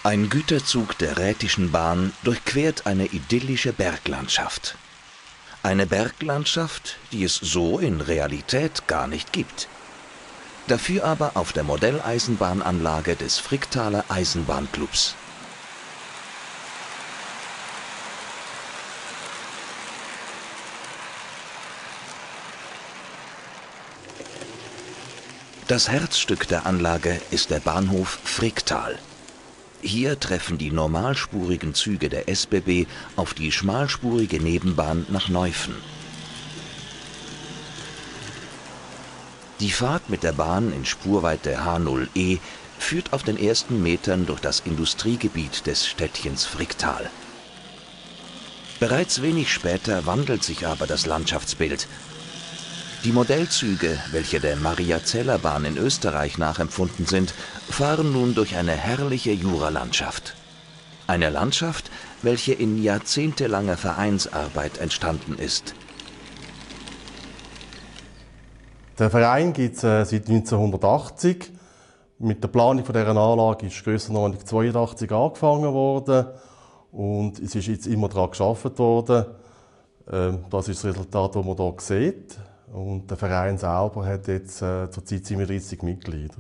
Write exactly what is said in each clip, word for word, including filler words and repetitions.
Ein Güterzug der Rhätischen Bahn durchquert eine idyllische Berglandschaft. Eine Berglandschaft, die es so in Realität gar nicht gibt. Dafür aber auf der Modelleisenbahnanlage des Fricktaler Eisenbahnclubs. Das Herzstück der Anlage ist der Bahnhof Fricktal. Hier treffen die normalspurigen Züge der S B B auf die schmalspurige Nebenbahn nach Neuffen. Die Fahrt mit der Bahn in Spurweite H null E führt auf den ersten Metern durch das Industriegebiet des Städtchens Fricktal. Bereits wenig später wandelt sich aber das Landschaftsbild. Die Modellzüge, welche der Mariazellerbahn in Österreich nachempfunden sind, fahren nun durch eine herrliche Juralandschaft. Eine Landschaft, welche in jahrzehntelanger Vereinsarbeit entstanden ist. Der Verein gibt es äh, seit neunzehnhundertachtzig. Mit der Planung von dieser Anlage ist Grössenordnung neunzehnhundertzweiundachtzig angefangen worden und es ist jetzt immer daran gearbeitet worden. Ähm, das ist das Resultat, das man hier sieht. Und der Verein selber hat jetzt äh, zurzeit siebenunddreißig Mitglieder.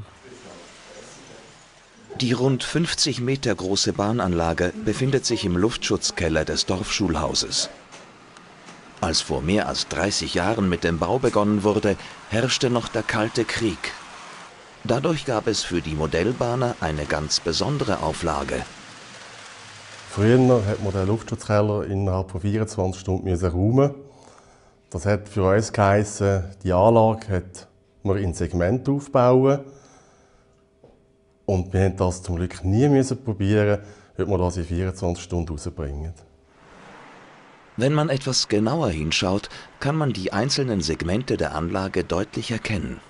Die rund fünfzig Meter große Bahnanlage befindet sich im Luftschutzkeller des Dorfschulhauses. Als vor mehr als dreißig Jahren mit dem Bau begonnen wurde, herrschte noch der Kalte Krieg. Dadurch gab es für die Modellbahner eine ganz besondere Auflage. Früher hat man den Luftschutzkeller innerhalb von vierundzwanzig Stunden räumen. Das hat für uns geheissen, die Anlage hat man in Segment aufbauen. Und wir haben das zum Glück nie müssen probieren, ob wir das in vierundzwanzig Stunden rausbringen. Wenn man etwas genauer hinschaut, kann man die einzelnen Segmente der Anlage deutlich erkennen.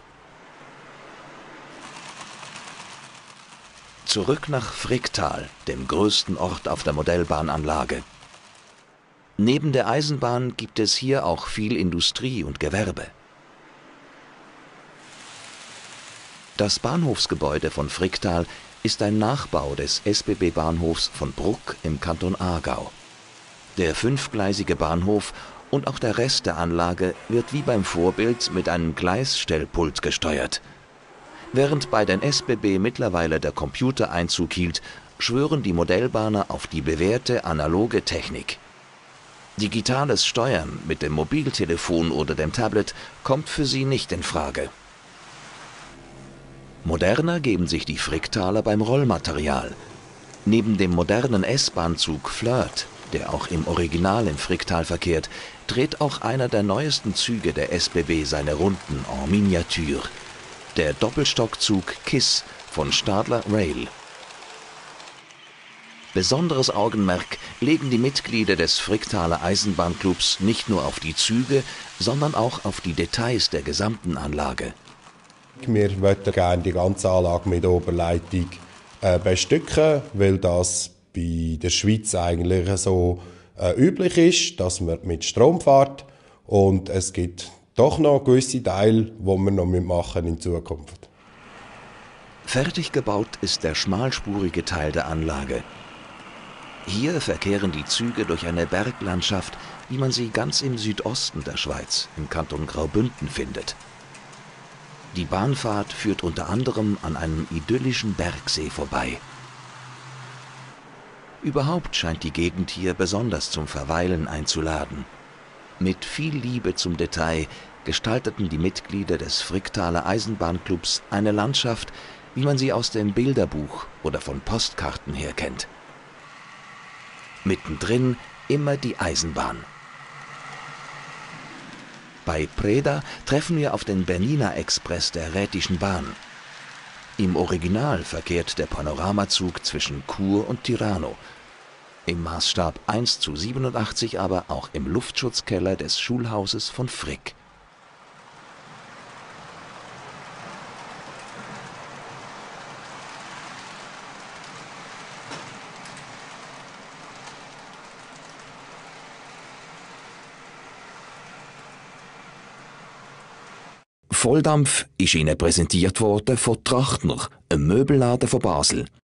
Zurück nach Fricktal, dem größten Ort auf der Modellbahnanlage. Neben der Eisenbahn gibt es hier auch viel Industrie und Gewerbe. Das Bahnhofsgebäude von Fricktal ist ein Nachbau des S B B-Bahnhofs von Bruck im Kanton Aargau. Der fünfgleisige Bahnhof und auch der Rest der Anlage wird wie beim Vorbild mit einem Gleisstellpult gesteuert. Während bei den S B B mittlerweile der Computer Einzug hielt, schwören die Modellbahner auf die bewährte analoge Technik. Digitales Steuern mit dem Mobiltelefon oder dem Tablet kommt für sie nicht in Frage. Moderner geben sich die Fricktaler beim Rollmaterial. Neben dem modernen S-Bahn-Zug Flirt, der auch im Original in Fricktal verkehrt, dreht auch einer der neuesten Züge der S B B seine Runden en Miniature. Der Doppelstockzug KISS von Stadler Rail. Besonderes Augenmerk legen die Mitglieder des Fricktaler Eisenbahnclubs nicht nur auf die Züge, sondern auch auf die Details der gesamten Anlage. Wir möchten gerne die ganze Anlage mit Oberleitung äh, bestücken, weil das bei der Schweiz eigentlich so äh, üblich ist, dass man mit Strom fährt. Und es gibt doch noch gewisse Teile, die wir noch machen in Zukunft. Fertig gebaut ist der schmalspurige Teil der Anlage. Hier verkehren die Züge durch eine Berglandschaft, wie man sie ganz im Südosten der Schweiz, im Kanton Graubünden, findet. Die Bahnfahrt führt unter anderem an einem idyllischen Bergsee vorbei. Überhaupt scheint die Gegend hier besonders zum Verweilen einzuladen. Mit viel Liebe zum Detail gestalteten die Mitglieder des Fricktaler Eisenbahnclubs eine Landschaft, wie man sie aus dem Bilderbuch oder von Postkarten her kennt. Mittendrin immer die Eisenbahn. Bei Preda treffen wir auf den Bernina Express der Rhätischen Bahn. Im Original verkehrt der Panoramazug zwischen Chur und Tirano. Im Maßstab eins zu siebenundachtzig aber auch im Luftschutzkeller des Schulhauses von Frick. Volldampf ist Ihnen präsentiert worden von Trachtner, einem Möbelladen von Basel.